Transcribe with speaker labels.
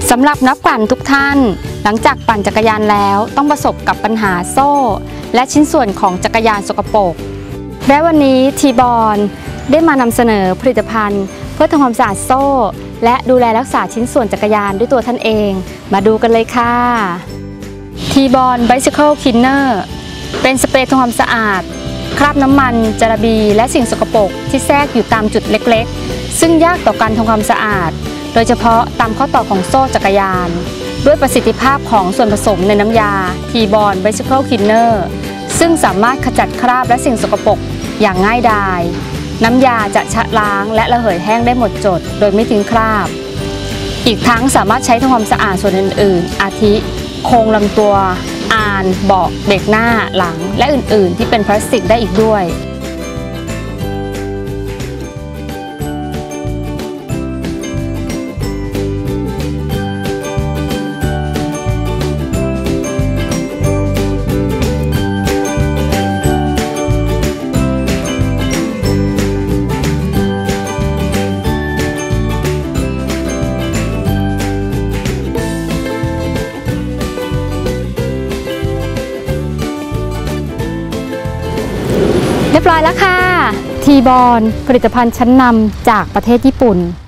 Speaker 1: สำหรับนักปั่นทุกท่านหลังจากปั่นจักรยานแล้วต้องประสบกับปัญหาโซ่และชิ้นส่วนของจักรยานสกปรกและวันนี้ทีบอลได้มานำเสนอผลิตภัณฑ์เพื่อทำความสะอาดโซ่และดูแลรักษาชิ้นส่วนจักรยานด้วยตัวท่านเองมาดูกันเลยค่ะทีบอล Bicycle Cleaner เป็นสเปรย์ทำความสะอาดคราบน้ำมันจาระบีและสิ่งสกปรกที่แทรกอยู่ตามจุดเล็กๆซึ่งยากต่อการทำความสะอาดโดยเฉพาะตามข้อต่อของโซ่จักรยานด้วยประสิทธิภาพของส่วนผสมในน้ำยาทีบอล Bicycle Cleaner ซึ่งสามารถขจัดคราบและสิ่งสกปรกอย่างง่ายดายน้ำยาจะชะล้างและระเหยแห้งได้หมดจดโดยไม่ทิ้งคราบอีกทั้งสามารถใช้ทำความสะอาดส่วนอื่นๆอาทิโครงลำตัวอานเบาะเบรกหน้าหลังและอื่นๆที่เป็นพลาสติกได้อีกด้วยเรียบร้อยแล้วค่ะทีบอลผลิตภัณฑ์ชั้นนำจากประเทศญี่ปุ่น